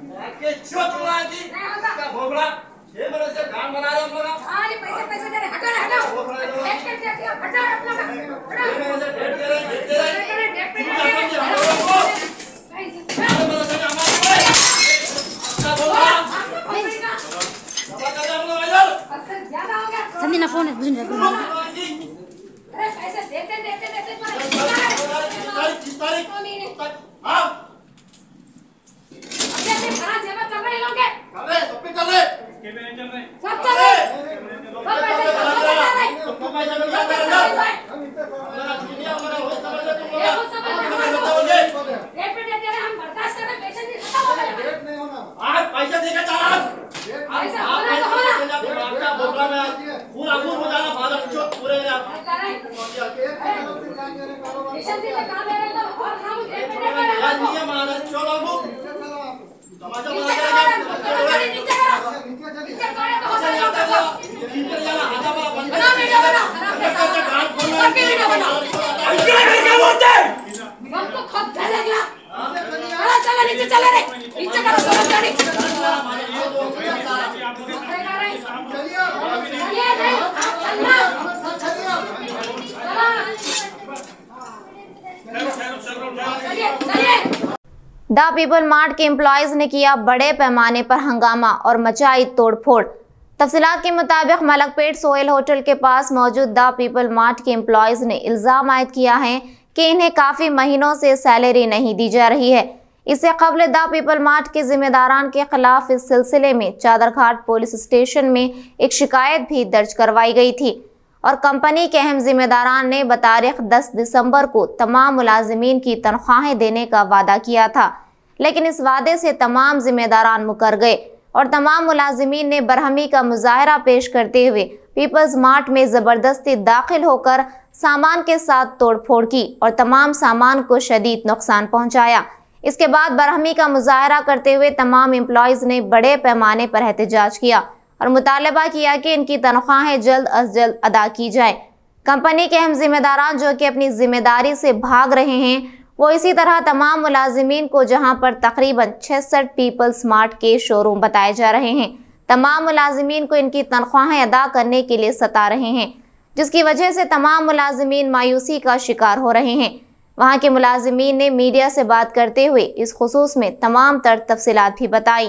बना रहे हम लोग। पैसे दे रहे, हटो हटो। संदीना फोन है पैसे देते द पीपल मार्ट के एम्प्लॉयज ने किया बड़े पैमाने पर हंगामा और मचाई तोड़फोड़। तफसीलात के मुताबिक मलकपेट सोहेल होटल के पास मौजूद द पीपल मार्ट के एम्प्लॉयज ने इल्जाम आयद किया है कि इन्हें काफी महीनों से सैलरी नहीं दी जा रही है। इससे कबल द पीपल मार्ट के जिम्मेदारान के खिलाफ इस सिलसिले में चादरघाट पुलिस स्टेशन में एक शिकायत भी दर्ज करवाई गई थी और कंपनी के अहम जिम्मेदारान ने बतारीख 10 दिसंबर को तमाम मुलाजिमीन की तनख्वाहें देने का वादा किया था, लेकिन इस वादे से तमाम जिम्मेदारान मुकर गए और तमाम मुलाजिमीन ने बरहमी का मुजाहरा पेश करते हुए पीपल्स मार्ट में ज़बरदस्ती दाखिल होकर सामान के साथ तोड़फोड़ की और तमाम सामान को शदीद नुकसान पहुंचाया। इसके बाद बरहमी का मुजाहरा करते हुए तमाम एम्प्लॉयज़ ने बड़े पैमाने पर एहतजाज किया और मुतालबा किया कि इनकी तनख्वाहें जल्द अज जल्द अदा की जाए। कंपनी के अहम जिम्मेदारान जो कि अपनी जिम्मेदारी से भाग रहे हैं, वो इसी तरह तमाम मुलाजिमीन को, जहां पर तकरीबन 66 पीपल्स मार्ट के शोरूम बताए जा रहे हैं, तमाम मुलाजिमीन को इनकी तनख्वाहें अदा करने के लिए सता रहे हैं, जिसकी वजह से तमाम मुलाजिमीन मायूसी का शिकार हो रहे हैं। वहां के मुलाजिमीन ने मीडिया से बात करते हुए इस खुसूस में तमाम तर तफसीलात भी बताई।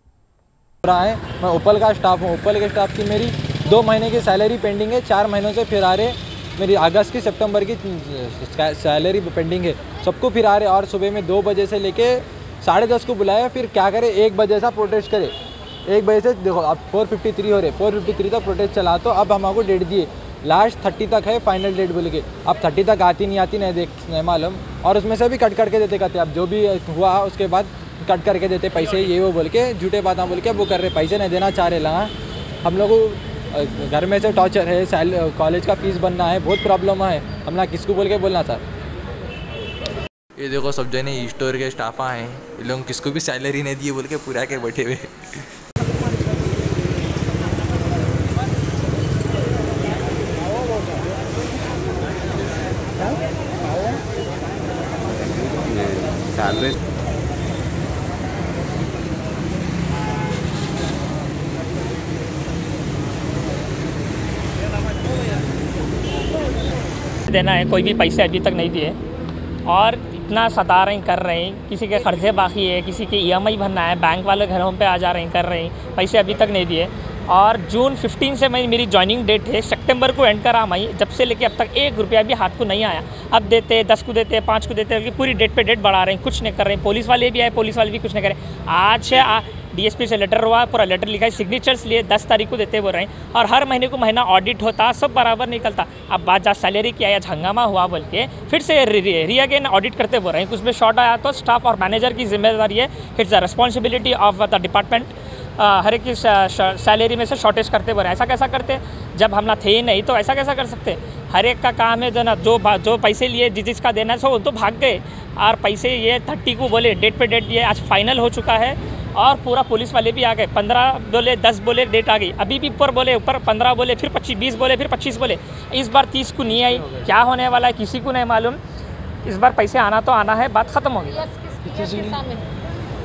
मैं उपल का स्टाफ हूँ। उपल के स्टाफ की मेरी 2 महीने की सैलरी पेंडिंग है। 4 महीनों से फिर आ रहे, मेरी अगस्त की सितंबर की सैलरी पेंडिंग है। सबको फिर आ रहे और सुबह में 2 बजे से लेके 10:30 को बुलाया। फिर क्या करे, 1 बजे से प्रोटेस्ट करे। 1 बजे से देखो अब 4:53 हो रहे, 4:53 तक प्रोटेस्ट चला। तो अब हमको डेट दिए, लास्ट 30 तक है फाइनल डेट बोल के। अब 30 तक आती नहीं देख नहीं मालूम, और उसमें से भी कट करके देते कहते। अब जो भी हुआ उसके बाद कट करके देते पैसे, ये वो बोल के झूठे बातें बोल के वो कर रहे, पैसे नहीं देना चाह रहे। लगा हम लोग घर में से टॉर्चर है, कॉलेज का फीस बनना है, बहुत प्रॉब्लम है। हम ना किसको बोल के बोलना सर। ये देखो सब जने स्टोर के स्टाफ हैं, ये लोग किसको भी सैलरी नहीं दिए बोल के पूरा के बैठे हुए। देना है, कोई भी पैसे अभी तक नहीं दिए और इतना सता रहे कर रहे हैं। किसी के कर्जे बाकी है, किसी के EMI भरना है, बैंक वाले घरों पे आ जा रहे हैं, कर रहे हैं, पैसे अभी तक नहीं दिए। और जून 15 से मेरी ज्वाइनिंग डेट है, सितंबर को एंड करा मैं, जब से लेके अब तक 1 रुपया भी हाथ को नहीं आया। अब देते 10 को देते 5 को देते, पूरी डेट पे डेट बढ़ा रहे हैं, कुछ नहीं कर रहे हैं। पुलिस वाले भी आए, पुलिस वाले भी कुछ नहीं करें। आज से DSP से लेटर हुआ, पूरा लेटर लिखा है, सिग्नेचर्स लिए 10 तारीख को देते बोल रहे हैं। और हर महीने को महीना ऑडिट होता, सब बराबर निकलता। अब बात जहाँ सैलरी की आया, हंगामा हुआ बोल के फिर से री अगेन ऑडिट करते बोल रहे हैं। कुछ में शॉर्ट आया तो स्टाफ और मैनेजर की जिम्मेदारी है, it's the responsibility of the department. हर एक की सैलरी में से शॉर्टेज करते बोल रहे हैं। ऐसा कैसा करते, जब हम ना थे ही नहीं तो ऐसा कैसा कर सकते। हर एक का काम है जो ना, जो पैसे लिए जिसका देना है सो तो भाग गए। और पैसे ये 30 को बोले डेट पे डेट दिए, आज फाइनल हो चुका है। और पूरा पुलिस वाले भी आ गए, 15 बोले 10 बोले डेट आ गई। अभी भी ऊपर 15 बोले, फिर 25 20 बोले, फिर 25 बोले। इस बार 30 को नहीं आई, क्या होने वाला है किसी को नहीं मालूम। इस बार पैसे आना तो आना है, बात ख़त्म होगी।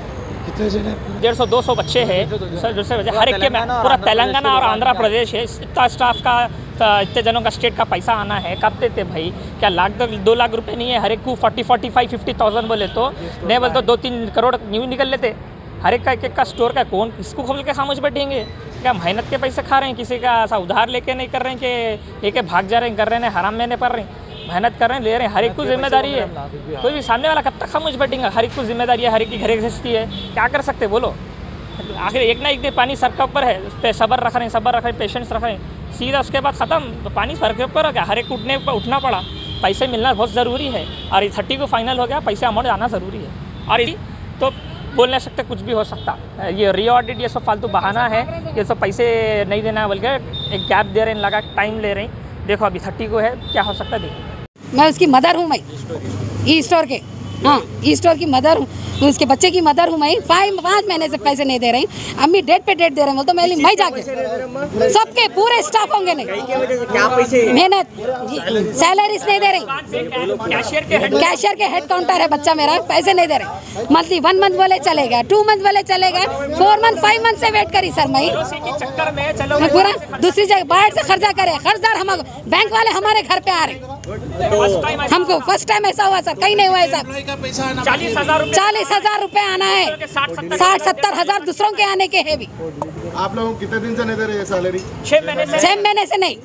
150-200 बच्चे हैं सर, दूसरे बच्चे हर एक के पूरा तेलंगाना और आंध्र प्रदेश है। इतना स्टाफ का इतने जनों का स्टेट का पैसा आना है, कब देते भाई? क्या लाख 2 लाख रुपए नहीं है? हर एक को 40-45-50,000 बोले तो नहीं बोले तो 2-3 करोड़ न्यू निकल लेते। हर एक का स्टोर का कौन इसको खोल के खामोश बैठेंगे? क्या मेहनत के पैसे खा रहे हैं? किसी का ऐसा उधार लेके नहीं कर रहे हैं कि लेके भाग जा रहे हैं, कर रहे हैं, हराम में पड़ रहे हैं, मेहनत कर रहे हैं, ले रहे हैं। हर एक को जिम्मेदारी है। कोई भी सामने वाला कब तक खामोश बैठेंगे? हर एक को जिम्मेदारी है, हर एक की घर गृहस्थी है, क्या कर सकते बोलो? आखिर एक ना एक दिन पानी सर के ऊपर है, उस पर सब्र रख रहे हैं, पेशेंस रख रहे हैं, सीधा उसके बाद ख़त्म। तो पानी सर के ऊपर हो गया, हर एक उठना पड़ा, पैसे मिलना बहुत ज़रूरी है। और 30 को फाइनल हो गया, पैसे अमाउंट आना ज़रूरी है। और तो बोल नहीं सकते, कुछ भी हो सकता। ये री ऑडिट ये सब फालतू बहाना है, ये सब पैसे नहीं देना बोल के एक गैप दे रहे हैं, लगा टाइम ले रहे हैं। देखो अभी 30 को है, क्या हो सकता है देखो। मैं उसकी मदर हूँ, मैं ई स्टोर के, हाँ ई स्टोर की मदर हूँ, उसके बच्चे की मदर हूँ मैं। 5 महीने से पैसे नहीं दे रही, अम्मी डेट पे डेट दे रहे हैं, तो मैं जाके सबके पूरे स्टाफ होंगे नहीं, मेहनत सैलरीज नहीं दे रही। कैशियर के हेड काउंटर है बच्चा मेरा, पैसे नहीं दे रहे। मंथली 1 मंथ बोले चलेगा, 2 मंथ बोले चलेगा, 4 मंथ 5 मंथ से वेट करी सर मैं पूरा दूसरी जगह बाहर से खर्चा करे। कर्जदार हम बैंक वाले हमारे घर पे आ रहे, हमको फर्स्ट टाइम ऐसा हुआ सर, कहीं नहीं हुआ ऐसा। 40,000 रुपए आना है, 60-70 हजार दूसरों के आने के है भी। आप लोग कितने दिन से नहीं दे रहे सैलरी? 6 महीने से नहीं,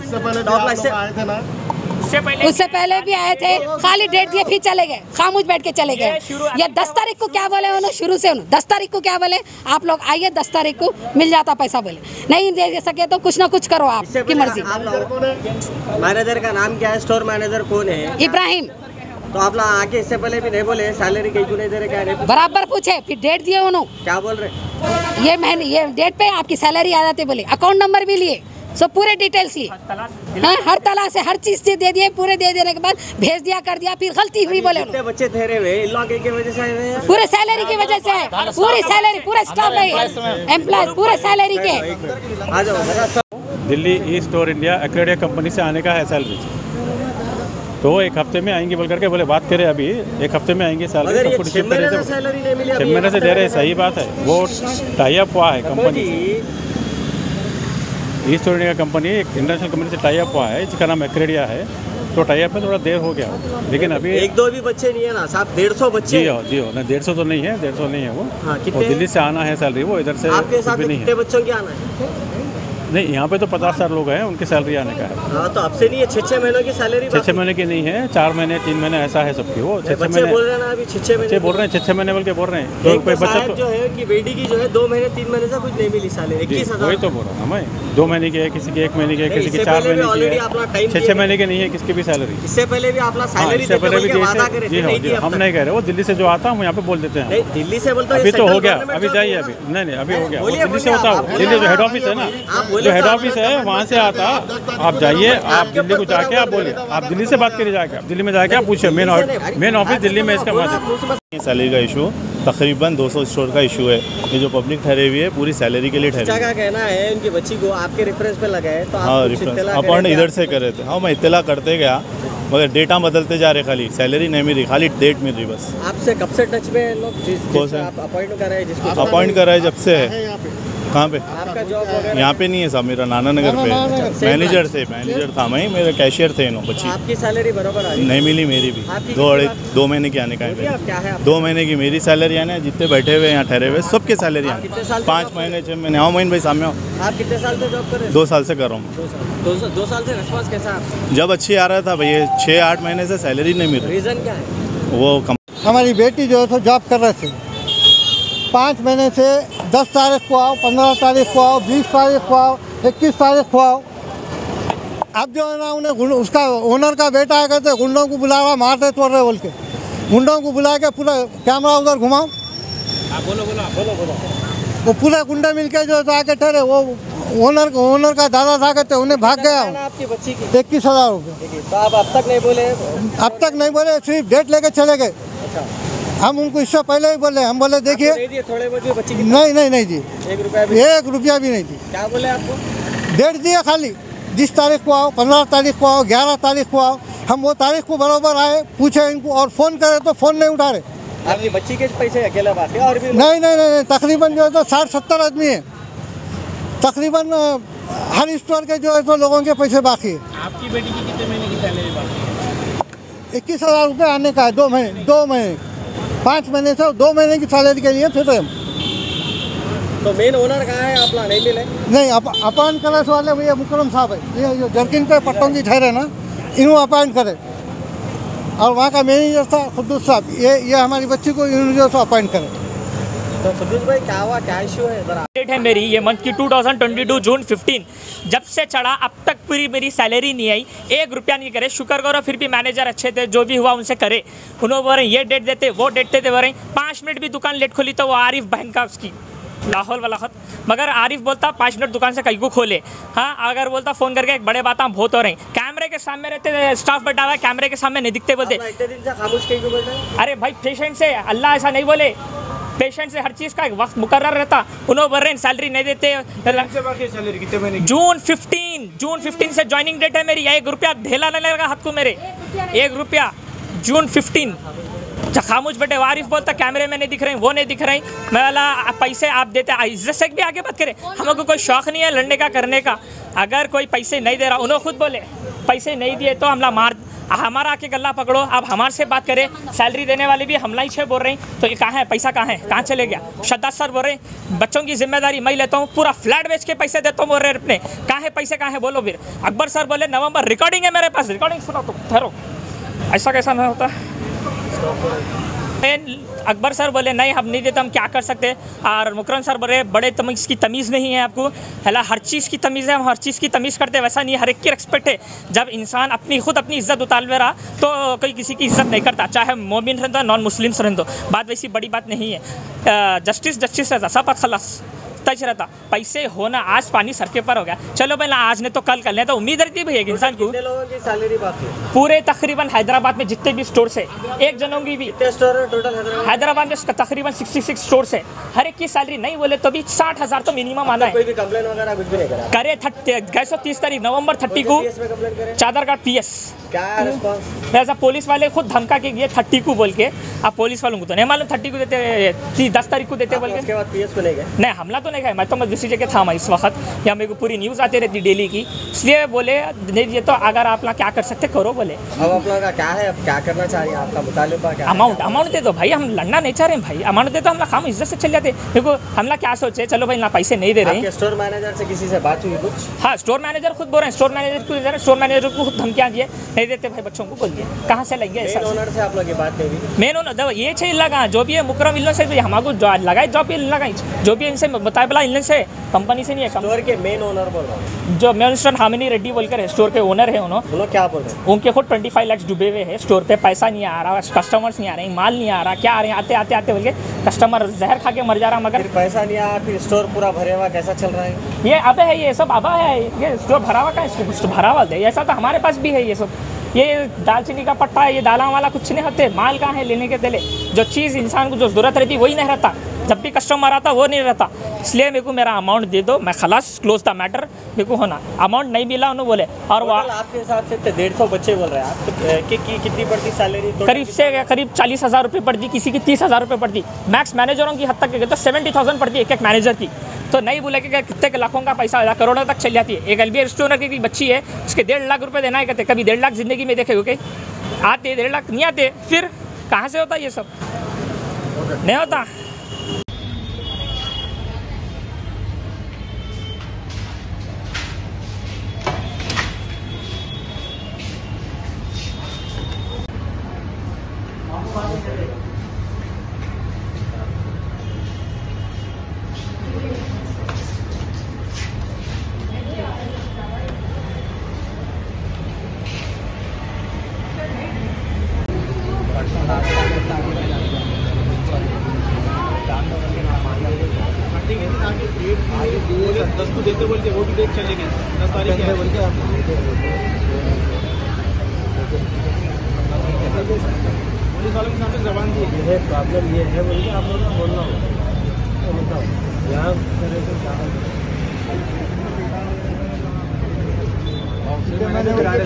उससे पहले भी आए थे, खाली डेट दिए फिर चले गए, खामोश बैठ के चले गए। ये 10 तारीख को क्या बोले उन्होंने, शुरू से 10 तारीख को क्या बोले, आप लोग आइए 10 तारीख को मिल जाता पैसा, बोले नहीं दे सके तो कुछ ना कुछ करो, आपकी मर्जी। मैनेजर का नाम क्या है? स्टोर मैनेजर कौन है? इब्राहिम। तो आप लोग आके इससे पहले भी नहीं बोले सैलरी क्यों नहीं दे रहे? क्या नहीं बराबर पूछे, फिर डेट दिए उन्होंने, क्या बोल रहे? ये महीने ये डेट पे आपकी सैलरी आ जाती बोले, अकाउंट नंबर भी लिए, सब पूरे डिटेल्स लिए, हाँ हर तला से हर चीज से दे दिए, पूरे दे देने के बाद भेज दिया, कर दिया, फिर गलती हुई बोले। कितने बच्चे ठहरे हुए इन लोगों की वजह से आए हुए हैं? पूरे सैलरी की वजह से है, पूरी सैलरी, पूरे स्टाफ है, एम्प्लॉय पूरे सैलरी के। आ जाओ। दिल्ली ई स्टोर इंडिया एक्रेडिया कंपनी से आने का है सैलरी, तो वो 1 हफ्ते में आएंगे बोल करके बोले, बात करें अभी 1 हफ्ते में आएंगे सैलरी। 6 महीने से सैलरी नहीं मिली, 6 महीने से दे रहे हैं, सही बात है। वो टाई अप हुआ है company, E store India company एक इंटरनेशनल कंपनी से टाई अप हुआ है, जिसका नाम एक्रेडिया है। तो टाई अप में थोड़ा देर हो गया, लेकिन अभी 1-2 भी बच्चे नहीं है ना साहब, 150 बच्चे। जी हो ना, 150 तो नहीं है, 150 नहीं है वो। हाँ, वो दिल्ली से आना है सैलरी, वो इधर से आपके साथ कितने बच्चों की आना है? नहीं, यहाँ पे तो 50,000 लोग हैं, उनकी सैलरी आने का है। हाँ, तो अब से नहीं है, 6-6 महीनों की सैलरी। 6-6 महीने की नहीं है, 4 महीने 3 महीने ऐसा है सबकी। वो 6-6 महीने बोल रहे हैं ना, अभी 6-6 महीने बोल रहे हैं, 6-6 महीने बोल के बोल रहे हैं। तो कोई बच्चा जो है कि बेटी की जो है 2 महीने 3 महीने से कुछ नहीं मिली सैलरी, 21,000। वही तो बोल रहा हूँ मैं, 2 महीने की है, किसी की 1 महीने की है, किसी की 4 महीने की है, 6-6 महीने की नहीं है किसकी भी सैलरी। इससे पहले भी आप सैलरी इससे पहले भी हम नहीं कह रहे, वो दिल्ली से जो आता हम यहाँ पे बोल देते हैं। दिल्ली से बोलते अभी तो हो गया, अभी जाइए, अभी नहीं अभी हो गया, दिल्ली से होता है। दिल्ली जो हेड ऑफिस है ना, जो हेड ऑफिस है वहाँ से आता, आप जाइए, आप दिल्ली को जाके आप बोलिए, आप दिल्ली से बात करिए जाके, आप दिल्ली में जाके आप पूछिए, मेन ऑफिस दिल्ली में इसका बात। सैलरी का इशू तकरीबन 200 स्टोर का इशू है, ये जो पब्लिक ठहरे हुई है पूरी सैलरी के लिए ठहरे। क्या कहना है उनकी बच्ची को आपके रेफरेंस पे लगा है, तो हाँ रेफरेंस अपन इधर से कर रहे थे। हाँ मैं इत्तला करते गया, मगर डेटा बदलते जा रहे, खाली सैलरी नहीं मिल रही, खाली डेट मिल रही बस। आपसे कब से टच में लोग अपॉइंट कर रहे हैं? जिसको अपॉइंट कर रहे हैं जब से है। कहाँ पे? आपका जॉब यहाँ पे नहीं है साहब, मेरा नाना नगर पे मैनेजर था मैं, मेरे कैशियर थे। बच्ची आपकी सैलरी बराबर आ रही नहीं मिली, मेरी भी 2 महीने की आने का है। 2 महीने की मेरी सैलरी आने, जितने बैठे हुए यहाँ ठहरे हुए सबके सैलरी आने। 5 महीने 6 महीने। हाँ मोइन भाई सामने आओ। आप कितने साल से जॉब कर रहे हैं? 2 साल से कर रहा हूँ। 2 साल से रिस्पॉन्स कैसा? जब अच्छी आ रहा था भैया, 6-8 महीने से सैलरी नहीं मिल रही। रीज़न क्या है? वो हमारी बेटी जो है तो जॉब कर रहे थे, 5 महीने से 10 तारीख को आओ, 15 तारीख को आओ, 20 तारीख को आओ, 21 तारीख को आओ। अब जो है ना उन्हें उसका ओनर का बेटा है, कहते गुंडों को बुला रहा, मारते तोड़ रहे बोल के, गुंडों को बुला के पूरा कैमरा उधर घुमाओ। बोलो। वो पूरे गुंडे मिलके जो आके ठहरे, वो ओनर का दादा था, कहते उन्हें भाग गया। आपकी बच्ची की 21,000 रुपये। तो आप अब तक नहीं बोले? अब तक नहीं बोले, सिर्फ डेट लेके चले गए। हम उनको इससे पहले ही बोले, हम बोले देखिए थोड़े बहुत भी बच्ची की नहीं जी, 1 रुपया भी नहीं दी। क्या बोले आपको? डेट दिया खाली, 20 तारीख को आओ, 15 तारीख को आओ, 11 तारीख को आओ। हम वो तारीख को बराबर आए, पूछे इनको और फ़ोन करे तो फ़ोन नहीं उठा रहे। आपकी बच्ची के पैसे अकेला बाकी और भी नहीं, तकरीबन जो है तो 60-70 आदमी है, तकरीबन हर स्टोर के जो है तो लोगों के पैसे बाकी है। आपकी बेटी की कितने महीने की सैलरी बाकी है? 21,000 रुपये आने का है 2 महीने 5 महीने से 2 महीने की सैलरी के लिए फिर तो मेन ओनर कहाँ है? आप नहीं मिले? नहीं, अपॉइंट करे वाले भैया मुकरम साहब है, ये जो जर्किन पे पट्टों की ठहरे ना, इन्हों अपॉइंट करे, और वहाँ का मैनेजर था खुद्दूस साहब, ये हमारी बच्ची को इन्होंने जो अपॉइंट करे। तो खुद्दूस भाई क्या हुआ, क्या इशू है? डेट है मेरी ये मंथ की 2022 जून 15, जब से चढ़ा अब तक पूरी मेरी सैलरी नहीं आई, 1 रुपया नहीं करे। शुक्र करो फिर भी मैनेजर अच्छे थे, जो भी हुआ उनसे करे। उन्होंने बोल रहे ये डेट देते वो डेट देते, बोल रहे 5 मिनट भी दुकान लेट खोली तो वो आरिफ बहन का उसकी लाहौल वाला खत, मगर आरिफ बोलता 5 मिनट दुकान से कहीं को खोले। हाँ, अगर बोलता फ़ोन करके एक बड़े बात बहुत हो रही, कैमरे के सामने रहते, स्टाफ बैठा हुआ है, कैमरे के सामने नहीं दिखते, बोलते इतने दिन से खामोश क्यों बोल रहे हैं? अरे भाई पेशेंट से अल्लाह ऐसा नहीं बोले, पेशेंट से हर चीज़ का एक वक्त मुकर्रर रहता। उन्होंने बोल रहे हैं सैलरी नहीं देते। सैलरी कितने महीने? जून 15 से ज्वाइनिंग डेट है मेरी। 1 रुपया ढेला नहीं लगेगा हाथ को मेरे, 1 रुपया। जून 15 खामोश बैठे। वारिफ बोलता कैमरे में नहीं दिख रहे, वो नहीं दिख रहे। मैं वाला पैसे आप देते, इज्जत से भी आगे बात करें, हमको कोई शौक नहीं है लड़ने का करने का। अगर कोई पैसे नहीं दे रहा, उन्होंने खुद बोले पैसे नहीं दिए तो हमला मार, हमारा आके गला पकड़ो। अब हमारे से बात करें, सैलरी देने वाले भी हमला ही छे बोल रहे हैं, तो ये कहाँ है पैसा, कहाँ है, कहाँ चले गया? शद्दाद सर बोल रहे हैं बच्चों की जिम्मेदारी मैं लेता हूँ, पूरा फ्लैट बेच के पैसे देता हूँ, बोल रहे हैं अपने, कहाँ है पैसे, कहाँ है बोलो। फिर अकबर सर बोले नवंबर रिकॉर्डिंग है मेरे पास, रिकॉर्डिंग सुना तो ठहरो, ऐसा कैसा नहीं होता। अकबर सर बोले नहीं हम नहीं देते, हम क्या कर सकते। और मुकरम सर बोले बड़े तमीज़ की तमीज़ नहीं है आपको, हला हर चीज़ की तमीज़ है, हम हर चीज़ की तमीज़ करते, वैसा नहीं, हर एक की रिस्पेक्ट है। जब इंसान अपनी खुद अपनी इज्जत उतार में रहा तो कोई किसी की इज्जत नहीं करता, चाहे मोमिन रहता नॉन मुस्लिम रहता, बात वैसी बड़ी बात नहीं है। जस्टिस रहता, सब खलास तज रहता। पैसे होना आज पानी सर के ऊपर हो गया, चलो भाई आज ने तो कल कर लें, तो उम्मीद रहती है भाई एक इंसान को। कितने लोगों की सैलरी बाकी है? पूरे तकरीबन हैदराबाद में जितने भी स्टोर है, एक जनों की भी स्टोर है टोटल हैदराबाद में तकरीबन 66 स्टोर है, हर एक की सैलरी नहीं बोले तो भी 60,000 तो मिनिमम आना है। कोई भी कंप्लेन वगैरह कुछ भी नहीं करा? करे 30 तारीख नवंबर 30 को चादर का PS क्या रिस्पॉन्स? ऐसा पुलिस वाले खुद धमका के गए 30 को बोल के। अब पुलिस वालों को तो नहीं मालूम 30 को देते, 10 तारीख को देते बोल के। उसके बाद PS को नहीं गए? नहीं, हमला तो नहीं गए, मैं तो दूसरी जगह था मैं इस वक्त, या मेरे को पूरी न्यूज़ आती रहती डेली की, इसलिए बोले नहीं ये तो अगर आप क्या कर सकते करो बोले। अब आप लोगों का क्या है, अब क्या करना चाहिए आपका मुतालिबा क्या? अमाउंट दे दो भाई, हम लड़ना नहीं चाह रहे भाई, अमाउंट दे दो, हम काम इज्जत से चल जाते। देखो हमला क्या सोचे, चलो भाई ना पैसे नहीं दे रहे हैं। स्टोर मैनेजर से किसी से बात हुई कुछ? हाँ, स्टोर मैनेजर खुद बोल रहे हैं, स्टोर मैनेजर को खुद धमकियाँ दिए, नहीं देते भाई बच्चों को, बोल दिए कहाँ से लेंगे। मेन ओनर से आप लोग की बात नहीं हुई? मेन ओनर ये छे लगा जो भी है मुकरम इल्लन से हमको लगाए जॉब लगाई, जो भी इनसे बताए बोला इल्लन से, कंपनी से नहीं है। स्टोर के मेन ओनर बोल रहा हूँ, जो मिस्टर हामिनी रेड्डी बोलकर स्टोर के ओनर है, उन्होंने क्या बोल रहे हैं? उनके खुद 25 लाख डूबे हुए हैं स्टोर पे, पैसा नहीं आ रहा, कस्टमर्स नहीं आ रहे, माल नहीं आ रहा, क्या आ रहे हैं, आते बोल के कस्टमर जहर खा के मर जा रहा, मगर पैसा नहीं आया, फिर स्टोर पूरा भरे हुआ कैसा चल रहा है? ये अब है, ये सब अब है, ये स्टोर भरा हुआ का इसको भरा हुआ दे, ऐसा तो हमारे पास भी है। ये सब ये दालचीनी का पट्टा है, ये दालों वाला कुछ नहीं होते, माल कहाँ है लेने के दिले, जो चीज़ इंसान को जो ज़रूरत रहती वही नहीं रहता, जब भी कस्टमर आता वो नहीं रहता। इसलिए मेरे को मेरा अमाउंट दे दो, मैं खलास क्लोज द मैटर, मेरे को होना। अमाउंट नहीं मिला उन्होंने बोले। और वो आपके हिसाब से 150 बच्चे बोल रहे हैं आप, तो कितनी पड़ती सैलरी? करीब 40,000 रुपये पड़ती, किसी की 30,000 रुपये पड़ती, मैक्स मैनेजरों की हद तक गए तो 70,000 पड़ती है एक मैनेजर की। तो नहीं बोले कि कितने के लाखों का पैसा करोड़ों तक चल जाती है। एक LBR स्टोर की बच्ची है, उसके 1.5 लाख रुपये देना है, कहते कभी 1.5 लाख ज़िंदगी में देखे होगे? आते 1.5 लाख नहीं आते, फिर कहाँ से होता ये सब? नहीं होता। दस को देते बोलते वो भी डेट चलेंगे 10 तारीख है बोलते आप। पुलिस वालों के सामने जबान दी है, प्रॉब्लम ये है बोलिए आप लोगों को बोलना होगा, बताओ यहाँ करे तो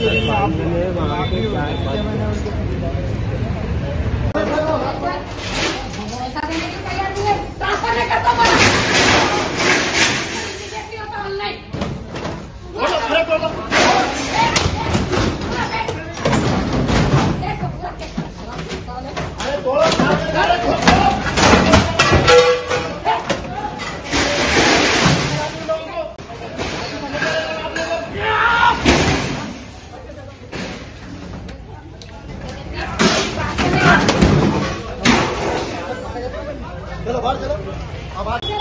क्या पैसा देने की तैयार नहीं है, ट्रांसफर नहीं करता बोला। Immediately होता ऑनलाइन। चलो बाहर चलो।